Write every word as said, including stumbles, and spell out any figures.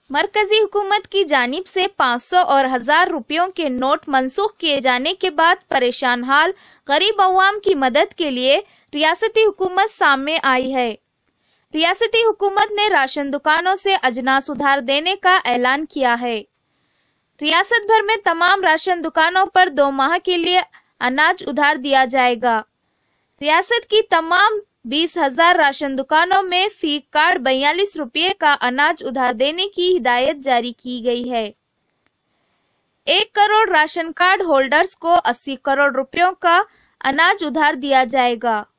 मरकजी हुकूमत की जानिब से पाँच सौ और हजार रुपयों के नोट मनसूख किए जाने के बाद परेशान हाल गरीब अवाम की मदद के लिए रियासती हुकूमत सामने आई है। रियासती हुकूमत ने राशन दुकानों से अजनास उधार देने का ऐलान किया है। रियासत भर में तमाम राशन दुकानों पर दो माह के लिए अनाज उधार दिया जाएगा। रियासत की तमाम बीस हजार राशन दुकानों में फी कार्ड बयालीस रुपये का अनाज उधार देने की हिदायत जारी की गई है। एक करोड़ राशन कार्ड होल्डर्स को अस्सी करोड़ रुपयों का अनाज उधार दिया जाएगा।